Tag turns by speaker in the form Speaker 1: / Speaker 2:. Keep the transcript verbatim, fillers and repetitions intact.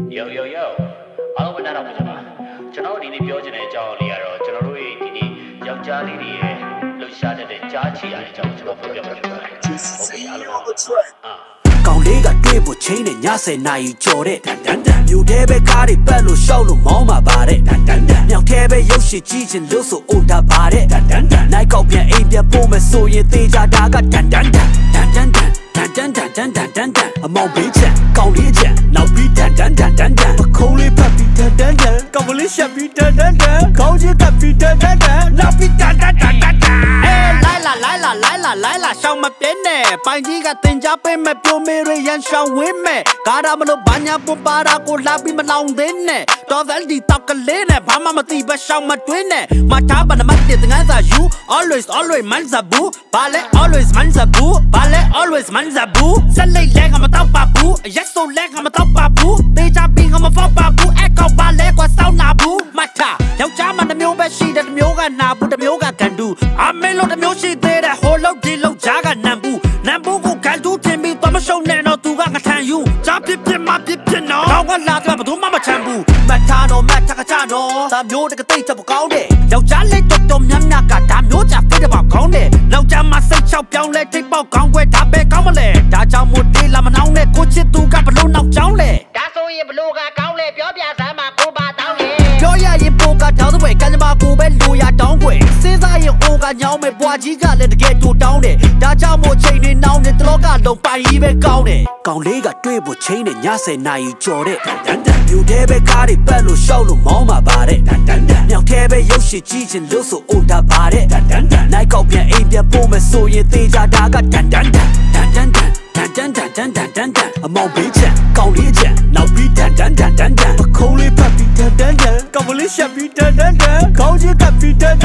Speaker 1: Yo yo yo အားလုံးပဲနားထောင်ကြပါကျွန်တော်ဒီနေ့ပြောချင်တဲ့အကြောင်းလေးကတော့ကျွန်တော်တို့ရဲ့ဒီနေ့ယောက်ျားလေးတွေရဲ့လှူရှားတဲ့ကြားချီရတဲ့အကြောင်းကျွန်တော်ပြောပြမှာဖြစ်ပါတယ်။ Okay အားလုံးအာ
Speaker 2: ကောင်းလေးကတွေ့ဖို့ချင်းနဲ့ညဆယ်နာရီကြော်တဲ့တန်တန်တန်မြို့ထဲပဲကားတွေပတ်လို့ရှောက်လို့မောင်းမှာပါတဲ့တန်တန်တန်မြောက်ထဲပဲရုပ်ရှင်ကြည့်ချင်လို့ဆိုအိုတာပါတဲ့တန်တန်တန်နိုင်ကောက်ပြန်အိမ်ပြန်ပို့မယ်ဆိုရင်သေးကြတာကတန်တန်တန်တန်တန်တန်တန်တန်တန်တန်တန်တန်တန်အမောင်ဘေးချက်ကောင်းလေးချက်နောက်ပြီးတန်တန်တန်တန်တန်ပခုံးလေးဖတ်ပြီးတန်တန်တန်ကောင်းလေးရှက်ပြီးတန်တန်တန်ခေါင်းချင်းကပ်ပြီးတန်တန်တန်နောက်ပြီးတန်တန်တန်တန်တန်
Speaker 3: အေး来啦来啦来啦来啦ရှောင်းမပြင်းနဲ့ပိုင်ကြီးကတင်ကြပေးမဲ့ပြိုမေရရန်ရှောင်းဝင်းမဲ့ကားရမလို့ဘာညာပွန်ပါတာကိုလာပြီးမလောင်သေးနဲ့တော်စဲဒီတောက်ကလေးနဲ့ဘာမှမသိပဲရှောင်းမတွင်းနဲ့မထားပါနမတဲ့ငန်းစာ you always always man zabu ဘာလဲ always man zabu ဘာလဲ always man zabu ဆက်လိုက်လဲငါမတော့ပါဘူးအရက်ဆိုလဲငါမတော့ပါဘူးတေးကြပြီးငါမဖောက်ပါဘူးအကောက်ပါလဲကွာစောင်းနာဘူးမထားယောက်ျားမတစ်မျိုးပဲရှိတယ်တစ်မျိုးကနာဘူးတစ်မျိုးကကန်တူအမေလို့တစ်မျိုးရှိသေးတယ်ဟိုလောက်ဒီလောက်ကြားကနံဘူးနံဘူးကိုကန်တူတင်ပြီးတော့မရှုံနဲ့တော့သူကငါထန်ယူကြားပြပြမပြပြနော်တော့ကလာတော့ဘယ်သူမှမချမ်းဘူးမထားတော့မထားကချတော့ဒါမျိုးတကတိတ်ချက်ပကောင်းတယ်ယောက်ျားလေးတော်တော်များများကဒါမျိုးကြဖိတဲ့ပေါကောင်းတယ်နောက်ကြမှာစိတ်ချောက်ပြောင်းလဲထိပ်ပေါက်ကောင်းွယ်ဒါပဲကောင်းမလဲဒါကြောင့်မို့တေးလာမနှောင်းနဲ့ကိုချစ်သူကဘလို့နောက်ကြောင်းလဲဒါဆိုရင်ဘလို့ကကောင်းလဲပြောပြစမ်းမှာကိုပါတောင်းတယ်ပြောရရင်ပိုကတောင်းတဲ့ကံကြမ္မာကိုပဲလူရတောင်းွယ်စဉ်းစားရင်အိုကညောင်းမဲ့ဘွာကြီးကလည်းတကယ်တူတောင်းတယ်ဒါကြောင့်မို့ချိန်တွေနှောင်းနေတလောကလုံးပိုင်ကြီးပဲကောင်းတယ်
Speaker 2: ကောင်းလေးကတွေ့ဖို့ချင်းနဲ့ညဆယ်နာရီကြော်တဲ့တန်တန်တန်မြို့ထဲပဲကားတွေပတ်လို့ရှောက်လို့မောင်းမှာပါတဲ့တန်တန်တန်မြောက်ထဲပဲရုပ်ရှင်ကြည့်ချင်လို့ဆိုအိုတာပါတဲ့တန်တန်တန်နိုင်ကောက်ပြန်အိမ်ပြန်ပို့မယ်ဆိုရင်သေးကြတာကတန်တန်တန်တန်တန်တန်တန်တန်တန်တန်တန်တန်တန်အမောင်ဘေးချက်ကောင်းလေးချက်နောက်ပြီးတန်တန်တန်တန်တန်ပခုံးလေးဖတ်ပြီးတန်တန်တန်ကောင်းလေးရှက်ပြီးတန်တန်တန်ခေါင်းချင်းကပ်ပြီးတန်